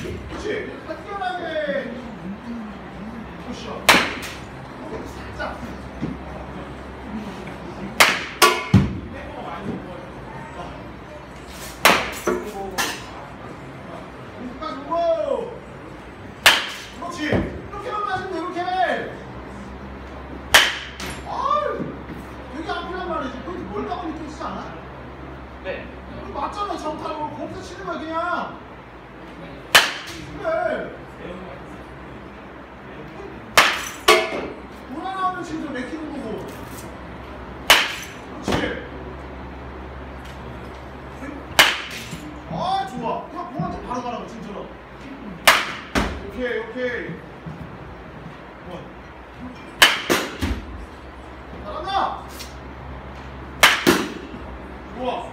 그렇지. 간결하게. 푸시업. 살짝. 그렇지. 이렇게만 빠지면 돼, 이렇게. 아유, 되게 아프단 말이지. 거기 멀다고 느껴지지 않아? 네. 맞잖아, 정타로. 거기서 치는 거야, 그냥. 그래. 돈 하나 하면 지금 맥히는 거고. 그렇지. 아, 좋아. 그냥 공한테 바로 가라고, 지금처럼. 오케이, 오케이. 잘한다. 좋아.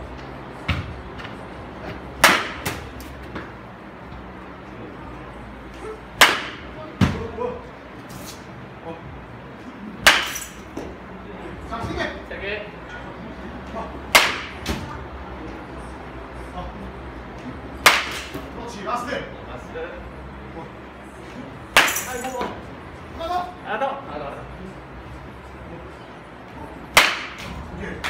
자, 세 개. 세 개. 그렇지, 라스트. 라스트. 아이고, 하나 더. 하나 더. 하나 더. 오케이.